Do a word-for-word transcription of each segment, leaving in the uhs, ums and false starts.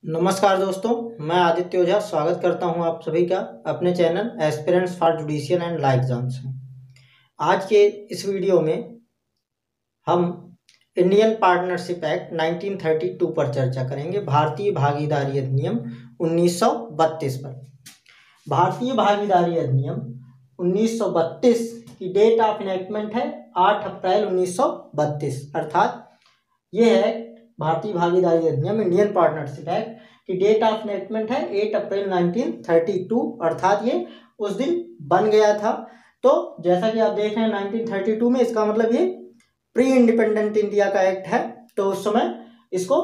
नमस्कार दोस्तों, मैं आदित्य ओझा स्वागत करता हूं आप सभी का अपने channel aspirants for judicial and law exams में। आज के इस वीडियो में हम Indian partnership act nineteen thirty two पर चर्चा करेंगे, भारतीय भागीदारी अधिनियम उन्नीस सौ बत्तीस पर। भारतीय भागीदारी अधिनियम उन्नीस सौ बत्तीस की डेट ऑफ इनेक्टमेंट है आठ अप्रैल उन्नीस सौ बत्तीस, अर्थात ये है भारतीय भागीदारी अधिनियम इंडियन पार्टनरशिप एक्ट की डेट ऑफ इनेक्टमेंट है आठ अप्रैल नाइनटीन थर्टी टू, अर्थात ये उस दिन बन गया था। तो जैसा कि आप देख रहे हैं नाइनटीन थर्टी टू में, इसका मतलब ये प्री इंडिपेंडेंट इंडिया का एक्ट है। तो उस समय इसको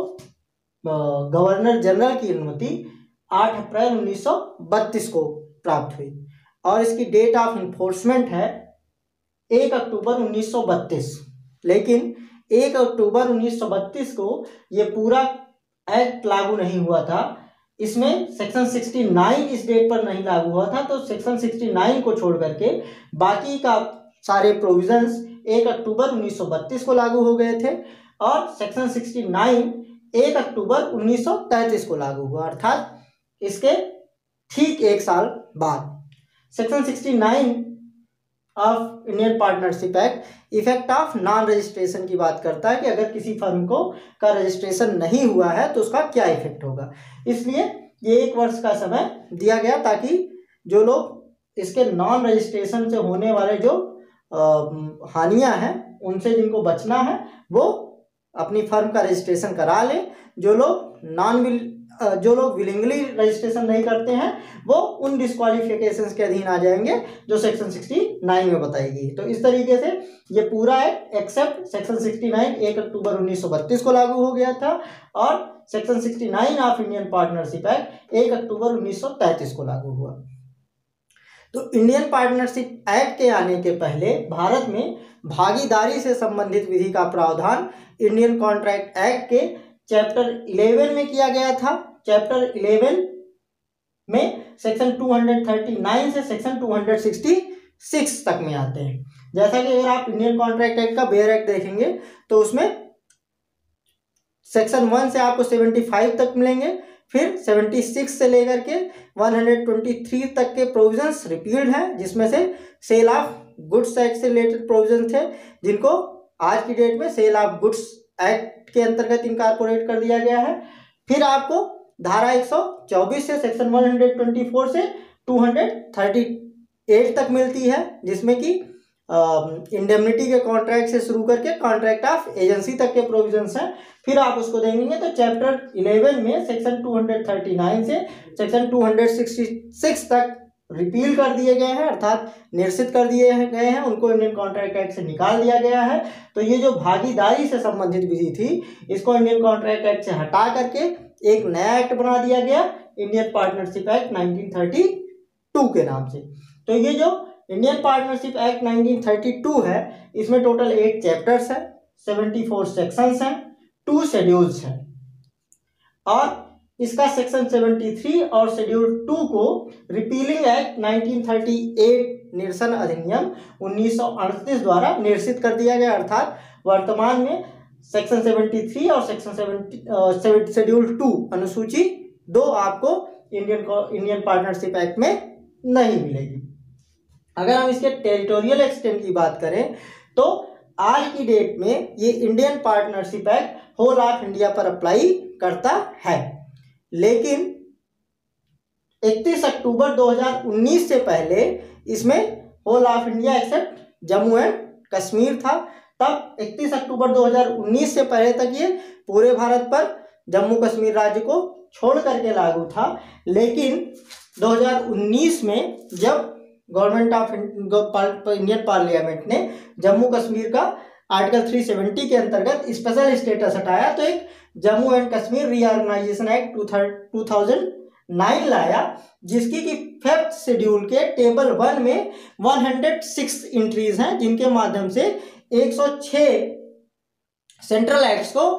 गवर्नर जनरल की अनुमति आठ अप्रैल उन्नीस सौ बत्तीस को प्राप्त हुई और इसकी डेट ऑफ इन्फोर्समेंट है एक अक्टूबर उन्नीस सौ बत्तीस। लेकिन एक अक्टूबर उन्नीस सौ बत्तीस को ये पूरा एक्ट लागू नहीं हुआ था। इसमें सेक्शन उनहत्तर इस डेट पर नहीं लागू हुआ था, तो सेक्शन उनहत्तर को छोड़ करके बाकी का सारे प्रोविजंस एक अक्टूबर उन्नीस सौ बत्तीस को लागू हो गए थे और सेक्शन उनहत्तर एक अक्टूबर उन्नीस सौ तैंतीस को लागू हुआ, अर्थात इसके ठीक एक साल बाद। सेक्शन उनहत्तर of Indian partnership act effect of non registration की बात करता है कि अगर किसी फर्म को का रजिस्ट्रेशन नहीं हुआ है तो उसका क्या इफेक्ट होगा। इसलिए ये एक वर्ष का समय दिया गया ताकि जो लोग इसके नॉन रजिस्ट्रेशन से होने वाले जो हानियां हैं उनसे जिनको बचना है वो अपनी फर्म का रजिस्ट्रेशन करा लें। जो लोग नॉन विल जो लोग विलिंगली रजिस्ट्रेशन नहीं करते हैं वो उन डिस्क्वालिफिकेशंस के अधीन आ जाएंगे जो सेक्शन उनहत्तर में बताई गई। तो इस तरीके से ये पूरा एक्ट एक्सेप्ट सेक्शन उनहत्तर एक अक्टूबर उन्नीस सौ बत्तीस को लागू हो गया था और सेक्शन उनहत्तर ऑफ इंडियन पार्टनरशिप एक्ट एक अक्टूबर उन्नीस सौ तैंतीस को लागू हुआ। तो इंडियन पार्टनरशिप एक्ट के आने के पहले भारत में भागीदारी से संबंधित विधि का प्रावधान इंडियन कॉन्ट्रैक्ट एक्ट के चैप्टर इलेवन में किया गया था। चैप्टर इलेवन में सेक्शन दो सौ उनतालीस से सेक्शन दो सौ छियासठ तक में आते हैं। जैसा कि अगर आप इंडियन कॉन्ट्रैक्ट एक्ट का बेयर एक्ट देखेंगे तो उसमें सेक्शन वन से आपको पचहत्तर तक मिलेंगे, फिर छिहत्तर से लेकर के एक सौ तेईस तक के प्रोविजंस रिपील्ड हैं, जिसमें से सेल ऑफ गुड्स एक्ट से रिलेटेड प्रोविजन थे जिनको आज की डेट में सेल ऑफ गुड्स एक्ट के अंतर्गत इनकॉर्पोरेट कर दिया गया है। फिर आपको धारा एक सौ चौबीस से सेक्शन एक सौ चौबीस से दो सौ अड़तीस तक मिलती है, जिसमें कि इंडेमनिटी के कॉन्ट्रैक्ट से शुरू करके कॉन्ट्रैक्ट ऑफ एजेंसी तक के प्रोविजंस हैं। फिर आप उसको देखेंगे तो चैप्टर इलेवन में सेक्शन दो सौ उनतालीस से सेक्शन दो सौ छियासठ तक रिपील कर दिए गए हैं, अर्थात निरसित कर दिए गए हैं, उनको इंडियन कॉन्ट्रैक्ट एक्ट से निकाल दिया गया है। तो ये जो भागीदारी से संबंधित विधि थी इसको इंडियन कॉन्ट्रैक्ट एक्ट से हटा करके एक नया एक्ट बना दिया गया, Indian partnership act nineteen thirty two के नाम से। तो ये जो Indian partnership act nineteen thirty two है इसमें टोटल एट चैप्टर्स है, चौहत्तर सेक्शंस हैं, टू शेड्यूल्स हैं और इसका सेक्शन तिहत्तर और शेड्यूल टू को repealing act nineteen thirty eight निरसन अधिनियम उन्नीस सौ अड़तीस द्वारा निरसित कर दिया गया, अर्थात वर्तमान में सेक्शन तिहत्तर और सेक्शन शेड्यूल टू अनुसूची दो आपको इंडियन इंडियन पार्टनरशिप एक्ट में नहीं मिलेगी। अगर हम इसके टेरिटोरियल एक्सटेंट की बात करें तो आज की डेट में ये Indian partnership act whole of India पर अप्लाई करता है, लेकिन इकतीस अक्टूबर दो हज़ार उन्नीस से पहले इसमें whole of India except Jammu and Kashmir था। तब इकतीस अक्टूबर दो हज़ार उन्नीस से पहले तक ये पूरे भारत पर जम्मू कश्मीर राज्य को छोड़ करके लागू था। लेकिन दो हज़ार उन्नीस में जब गवर्नमेंट ऑफ इंडियन पार्लियामेंट ने जम्मू कश्मीर का आर्टिकल तीन सौ सत्तर के अंतर्गत स्पेशल स्टेटस हटाया तो एक Jammu and Kashmir reorganisation act two thousand nine लाया, जिसकी कि फिफ्थ शेड्यूल के टेबल वन में एक सौ छह एंट्रीज हैं, जिनके माध्यम से एक सौ छह सेंट्रल एक्ट्स को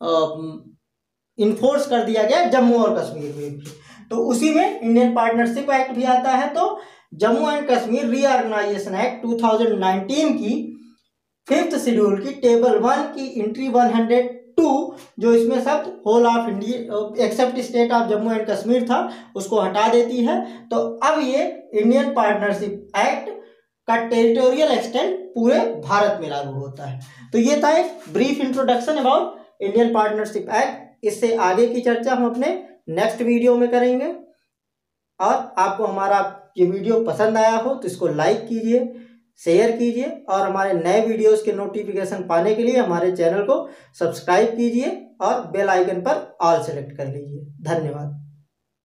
इन्फोर्स कर दिया गया जम्मू और कश्मीर में भी। तो उसी में इंडियन पार्टनरशिप एक्ट भी आता है। तो Jammu and Kashmir reorganisation act two thousand nineteen की फिफ्थ शेड्यूल की टेबल वन की एंट्री एक सौ टू जो इसमें शब्द whole of India except state of Jammu and Kashmir था उसको हटा देती है। तो अब ये इंडियन पार्टनरशिप एक्ट का टेरिटोरियल एक्सटेंट पूरे भारत में लागू होता है। तो ये था एक brief introduction about Indian partnership act. इससे आगे की चर्चा हम अपने नेक्स्ट वीडियो में करेंगे। और आपको हमारा ये वीडियो पसंद आया हो तो इसको लाइक कीजिए, शेयर कीजिए और हमारे नए वीडियोस के नोटिफिकेशन पाने के लिए हमारे चैनल को सब्सक्राइब कीजिए और बेल आइकन पर ऑल सेलेक्ट कर लीजिए। धन्यवाद।